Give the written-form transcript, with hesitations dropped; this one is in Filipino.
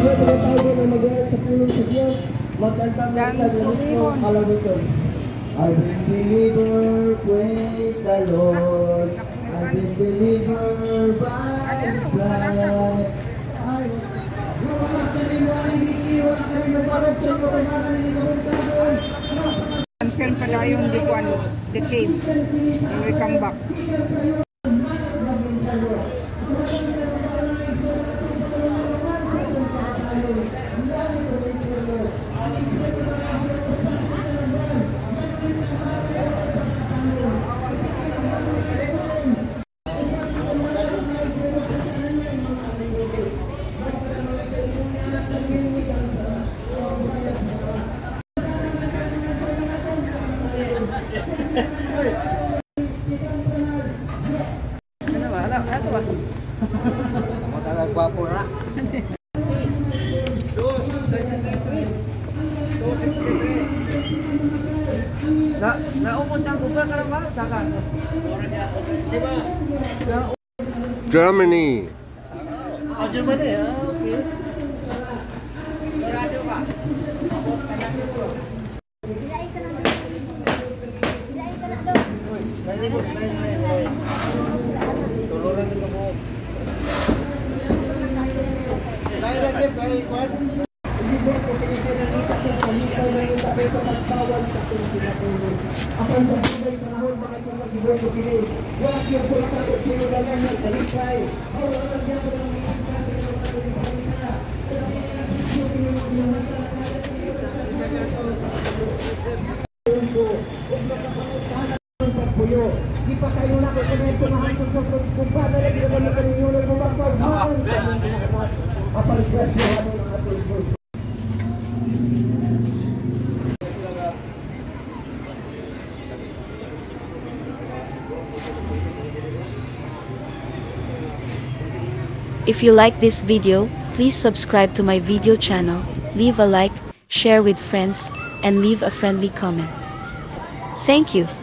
Bakit tinatawag na mag-uwi sa pulong sa Diyos? Magkantang nagkaganito, alam ito. I've been delivered, praise the Lord. I've been delivered by His blood. Until pala yung the cave. And we come back. Ano ba? Matalag gwapo na. 263. Naubos ang Copra ka lang ba? Saka? Germany. Oh, Germany. Okay. Dorado ka? Tuluran din mo. Hindi ba ito pinagkakita kung kalipay na rin tapay sa pagtawal sa ating pinatulog. Apan sa buhay panahon, bakit sa mag-ibig ko pinay? Wag yung po ito kung sinugalan ng kalipay. Wala lang yan ko ng mga kasi ng mga kalipay. Di pa kayo na kung kung tumahantong sa kung paano lang yung mga kaniyunan mo magpagmahal sa mga kapag-grasyohan ng ating Diyos. If you like this video, please subscribe to my video channel, leave a like, share with friends, and leave a friendly comment. Thank you.